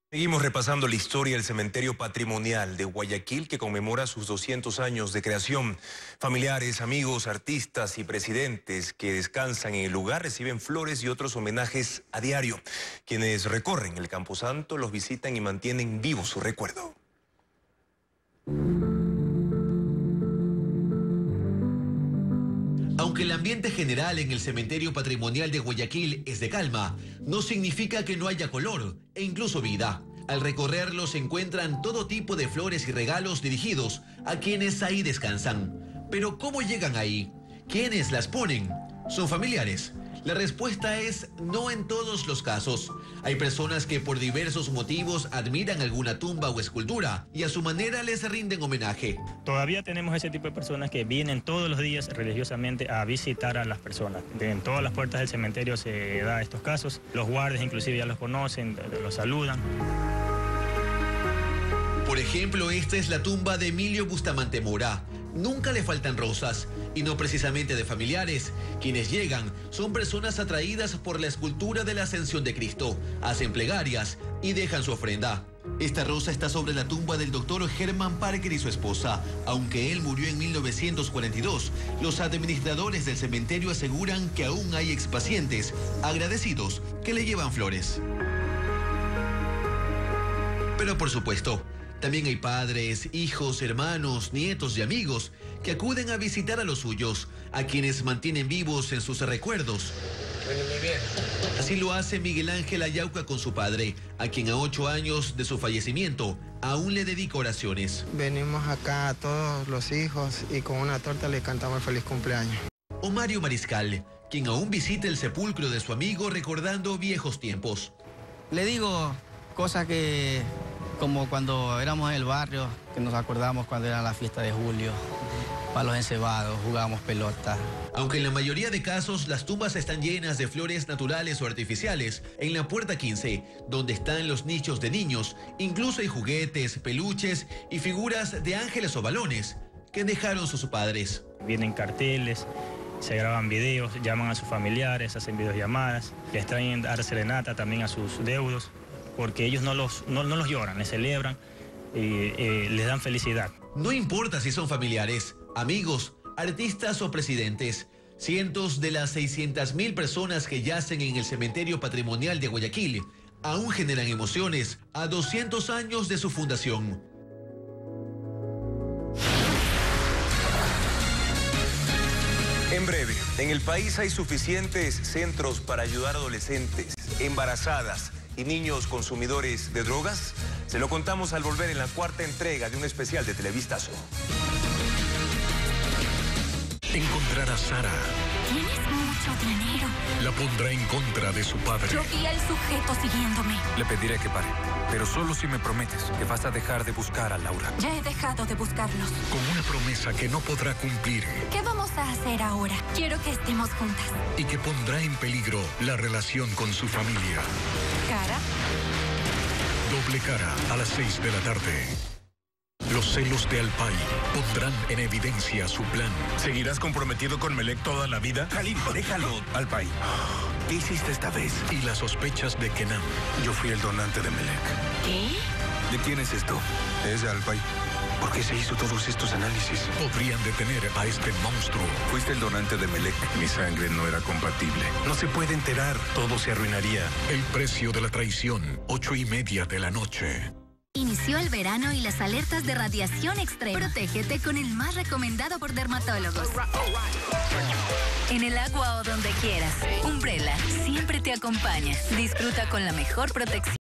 Seguimos repasando la historia del cementerio patrimonial de Guayaquil, que conmemora sus 200 años de creación. Familiares, amigos, artistas y presidentes que descansan en el lugar reciben flores y otros homenajes a diario. Quienes recorren el Camposanto los visitan y mantienen vivo su recuerdo. Aunque el ambiente general en el cementerio patrimonial de Guayaquil es de calma, no significa que no haya color e incluso vida. Al recorrerlo se encuentran todo tipo de flores y regalos dirigidos a quienes ahí descansan. Pero ¿cómo llegan ahí? ¿Quiénes las ponen? ¿Son familiares? La respuesta es no en todos los casos. Hay personas que por diversos motivos admiran alguna tumba o escultura y a su manera les rinden homenaje. Todavía tenemos ese tipo de personas que vienen todos los días religiosamente a visitar a las personas. En todas las puertas del cementerio se da estos casos. Los guardias inclusive ya los conocen, los saludan. Por ejemplo, esta es la tumba de Emilio Bustamante Mora. Nunca le faltan rosas, y no precisamente de familiares. Quienes llegan son personas atraídas por la escultura de la Ascensión de Cristo, hacen plegarias y dejan su ofrenda. Esta rosa está sobre la tumba del doctor Germán Parker y su esposa. Aunque él murió en 1942, los administradores del cementerio aseguran que aún hay expacientes agradecidos que le llevan flores. Pero por supuesto, también hay padres, hijos, hermanos, nietos y amigos que acuden a visitar a los suyos, a quienes mantienen vivos en sus recuerdos. Así lo hace Miguel Ángel Ayauca con su padre, a quien a 8 años de su fallecimiento aún le dedica oraciones. Venimos acá a todos los hijos y con una torta le cantamos el feliz cumpleaños. O Mario Mariscal, quien aún visita el sepulcro de su amigo recordando viejos tiempos. Le digo cosas que, como cuando éramos en el barrio, que nos acordamos cuando era la fiesta de julio, palos encebados, jugábamos pelota. Aunque en la mayoría de casos las tumbas están llenas de flores naturales o artificiales, en la puerta 15, donde están los nichos de niños, incluso hay juguetes, peluches y figuras de ángeles o balones que dejaron sus padres. Vienen carteles, se graban videos, llaman a sus familiares, hacen videollamadas, les traen dar serenata también a sus deudos, porque ellos no los lloran, les celebran y les dan felicidad. No importa si son familiares, amigos, artistas o presidentes, cientos de las 600.000 personas que yacen en el cementerio patrimonial de Guayaquil aún generan emociones a 200 años de su fundación. En breve, en el país hay suficientes centros para ayudar a adolescentes, embarazadas y niños consumidores de drogas. Se lo contamos al volver en la cuarta entrega de un especial de Televistazo. Encontrar a Sara. Tienes mucho dinero. La pondrá en contra de su padre. Yo vi al sujeto siguiéndome. Le pediré que pare, pero solo si me prometes que vas a dejar de buscar a Laura. Ya he dejado de buscarlos. Con una promesa que no podrá cumplir. ¿Qué vamos a hacer ahora? Quiero que estemos juntas. Y que pondrá en peligro la relación con su familia. ¿Cara? Doble cara a las 6 de la tarde. Los celos de Alpay pondrán en evidencia su plan. ¿Seguirás comprometido con Melec toda la vida? Jalil, déjalo. Alpay, ¿qué hiciste esta vez? Y las sospechas de Kenan. Yo fui el donante de Melec. ¿Qué? ¿De quién es esto? Es de Alpay. ¿Por qué se hizo todos estos análisis? Podrían detener a este monstruo. Fuiste el donante de Melec. Mi sangre no era compatible. No se puede enterar. Todo se arruinaría. El precio de la traición, 8:30 de la noche. Inició el verano y las alertas de radiación extrema. Protégete con el más recomendado por dermatólogos. En el agua o donde quieras. Umbrella siempre te acompaña. Disfruta con la mejor protección.